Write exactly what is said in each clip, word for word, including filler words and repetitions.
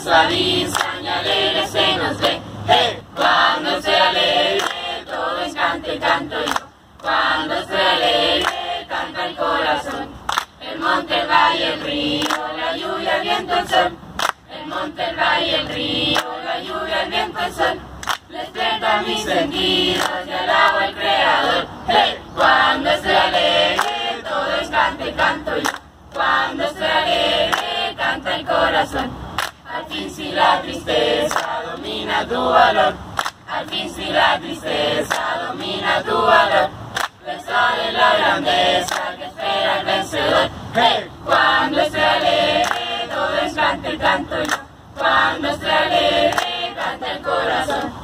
suavizan y alegre se nos ve. Hey, cuando estoy alegre, todo es canto y canto yo. Cuando estoy alegre, canta el corazón. El monte, el valle, el río, la lluvia, el viento, el sol. El monte, el valle, el río, la lluvia, el viento, el sol. Despierta mis sentidos y alabo al Creador. Hey, cuando estoy alegre, todo es canto y canto yo. Cuando estoy alegre, canta el corazón. Al fin si la tristeza domina tu valor. Al fin si la tristeza domina tu valor. Le sale la grandeza que espera el vencedor. Hey, cuando estoy alegre, todo es canto y canto yo. Cuando estoy alegre, canta el corazón.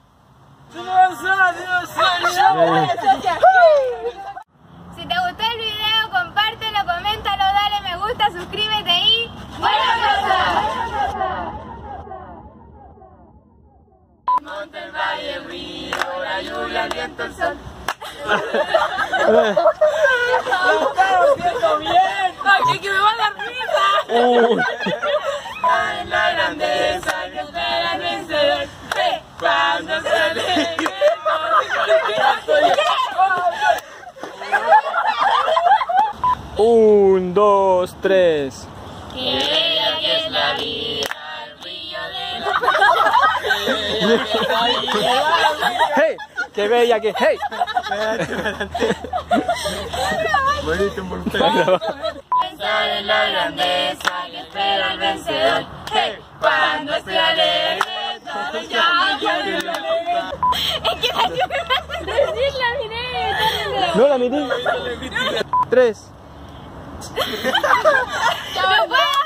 Si te gustó el video, compártelo, coméntalo, dale me gusta, suscríbete y ¡buena cosa! El monte, el valle, el río, la lluvia, el viento, el sol. ¡Ay, que me va a dar risa! Ay, la grandeza que espera el vencedor. Hey, cuando se alegre, Un, dos, tres. qué bella que es la vida, el brillo de la ¡Hey! ¡Qué bella que! ¡Hey! Pensar en la grandeza que espera el vencedor. Hey, cuando estoy alegre, todo ya. Es que la que me decir la miré. No la miré. Tres. ¡No puedo!